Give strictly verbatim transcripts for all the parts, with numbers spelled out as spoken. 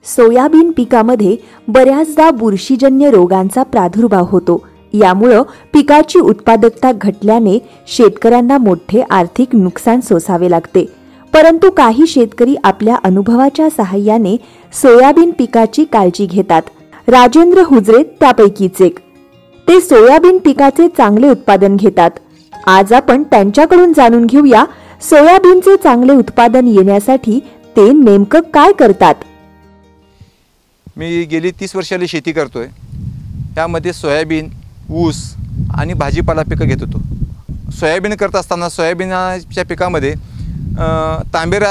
Soybean पिकामध्ये बऱ्याचदा बुरशीजन्य रोगांचा प्रादुर्भाव होतो। यामुळे पिकाची उत्पादकता घटल्याने शेतकऱ्यांना मोठे आर्थिक नुकसान सोसावे लागते। परंतु काही शेतकरी आपल्या अनुभवाच्या सहाय्याने सोयाबीन पिकाची काळजी घेतात। राजेंद्र हुजरे त्यापैकीच एक। ते सोयाबीन पिकाचे चांगले उत्पादन घेतात। आज आपण त्यांच्याकडून जाणून घेऊया सोयाबीनचे चांगले उत्पादन येण्यासाठी ते नेमकं काय करतात। मी गेली तीस वर्षाली शेती करतोय। त्यामध्ये सोयाबीन, ऊस आणि भाजीपाला पिकं घेत होतो। सोयाबीन करत असताना सोयाबीनच्या पिकामध्ये तांबेरा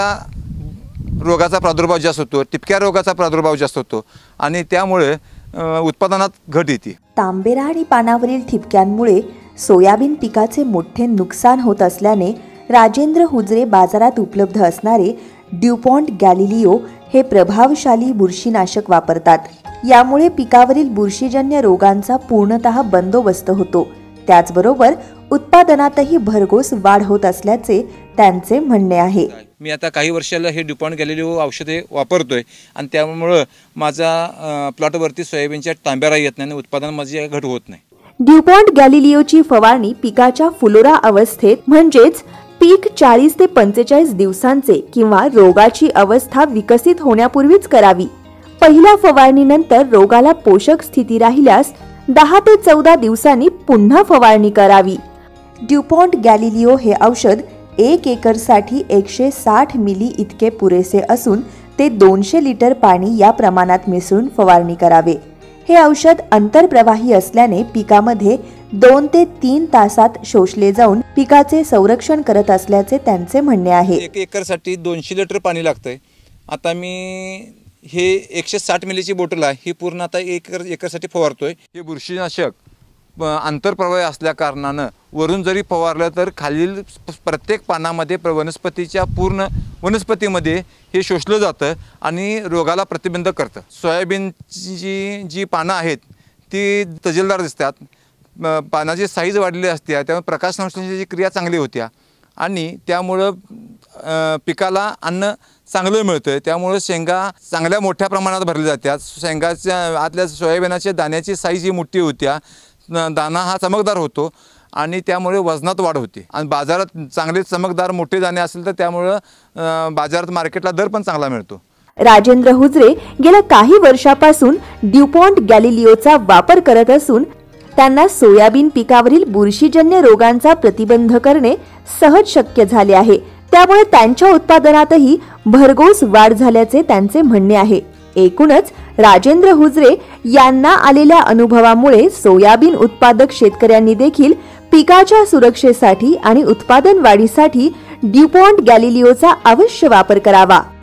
रोगाचा प्रादुर्भाव जास्त होतो, टिपक्या रोगाचा प्रादुर्भाव जास्त होतो आणि त्यामुळे उत्पादनात घट येते। तांबेरा आणि पानावरील ठिपक्यांमुळे सोयाबीन पिकाचे मोठे नुकसान होत असल्याने राजेंद्र हुजरे बाजारात उपलब्ध असणारे ड्यूपॉन्ट गॅलिलिओ हे प्रभावशाली बुरशीनाशक वापरतात। यामुळे पिकावरील बुरशीजन्य रोगांचा पूर्णतः बंदोबस्त होतो। त्याचबरोबर उत्पादनातही भरघोस वाढ होत असल्याचे त्यांचे म्हणणे आहे। मी आता काही वर्षाला हे ड्यूपॉन्ट गॅलिलिओ औषधे वापरतोय आणि त्यामुळे माझा प्लॉटवरती सोयाबीनच्या तांबेरा येत नाही आणि उत्पादन माझी घट होत नाही। ड्यूपॉन्ट गॅलिलिओची फवारणी पिकाच्या फुलोरा अवस्थेत म्हणजेच पीक चाळीस ते पंचेचाळीस दिवसांचे किंवा रोगाची अवस्था विकसित होण्यापूर्वीच करावी। पहिल्या फवारणीनंतर रोगाला पोषक स्थिती राहिल्यास दहा ते चौदा दिवसांनी पुन्हा फवारणी करावी। ड्यूपॉन्ट गॅलिलिओ हे औषध एक एकरसाठी एकशे साठ मिली इतके पुरेसे असून ते दोनशे लिटर पाणी या प्रमाणात मिसळून फवारणी करावे। हे औषध अंतर्प्रवाही असल्याने पिकामध्ये दोन ते तीन तासात शोषले जाऊन पिकाचे संरक्षण करत असल्याचे त्यांचे म्हणणे आहे। एक एकरसाठी दोनशे लिटर पाणी लागतंय। आता मी हे एकशे साठ मिलीची बोटल आहे, ही पूर्ण आता एक एकरसाठी फवारतोय। हे बुरशीनाशक आंतरप्रवाही असल्या कारणानं वरून जरी फवारलं तर खालील प्रत्येक पानामध्ये वनस्पतीच्या पूर्ण वनस्पतीमध्ये हे शोषलं जातं आणि रोगाला प्रतिबंध करतं। सोयाबीनची जी पानं आहेत ती तजेलदार दिसतात, पानाची साईज वाढलेली असते, त्यामुळे प्रकाश संश्लेषणाची क्रिया चांगली होत्या आणि त्यामुळं पिकाला अन्न चांगलं मिळतं। त्यामुळे शेंगा चांगल्या मोठ्या प्रमाणात भरल्या जातात। शेंगाच्या आतल्या सोयाबीनाच्या दाण्याची साईज ही मोठी होत्या, दाना हा चमकदार होतो आणि त्यामुळे वजनात वाढ होते आणि बाजारात चांगले चमकदार मोठे दाणे असेल तर त्यामुळे बाजारात मार्केटला दर पण चांगला मिळतो। राजेंद्र हुजरे गेल्या काही वर्षापासून ड्यूपॉन्ट गॅलिलिओचा वापर करत असून त्यांना सोयाबीन पिकावरील बुरशीजन्य रोगांचा प्रतिबंध करणे सहज शक्य झाले आहे। त्यामुळे त्यांच्या उत्पादनातही भरघोस वाढ झाल्याचे त्यांचे म्हणणे आहे। एकूणच राजेंद्र हुजरे यांना आलेल्या अनुभवामुळे सोयाबीन उत्पादक शेतकऱ्यांनी देखील पिकाच्या सुरक्षेसाठी आणि उत्पादन वाढीसाठी ड्यूपॉन्ट गॅलिलिओचा अवश्य वापर करावा।